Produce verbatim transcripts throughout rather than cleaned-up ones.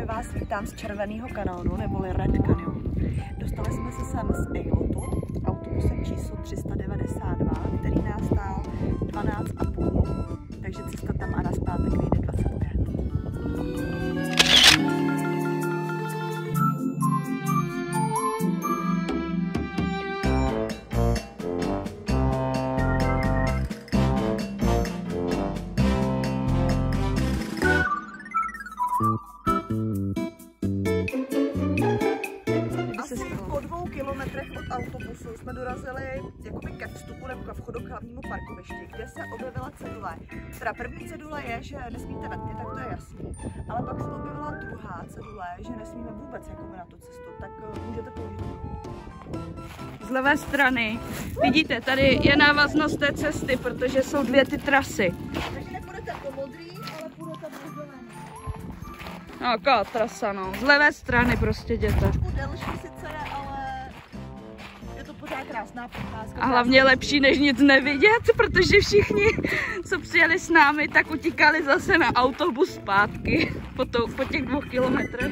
vás vítám z Červeného kanónu, neboli Red Canyon. Dostali jsme se sem z Eylotu, autobusem číslo tři sta devadesát dva, který nás stál dvanáct a půl, takže cesta tam a nazpátek vyjde dvacet pět. Po dvou kilometrech od autobusu jsme dorazili jakoby ke vstupu nebo ke vchodu k hlavnímu parkovišti, kde se objevila cedule. Teda první cedule je, že nesmíte vetně, tak to je jasný. Ale pak se objevila druhá cedule, že nesmíme vůbec jakoby na tu cestu, tak můžete použít. Z levé strany vidíte, tady je návaznost té cesty, protože jsou dvě ty trasy. Takže nepůjdete po modrý, ale půjdete po zelený. No, jaká trasa, no. Z levé strany prostě jděte. Trošku delší sice, ale je to pořád krásná procházka. A hlavně lepší než nic nevidět, protože všichni, co přijeli s námi, tak utíkali zase na autobus zpátky po, to, po těch dvou kilometrech.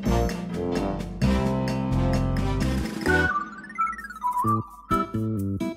Thank you.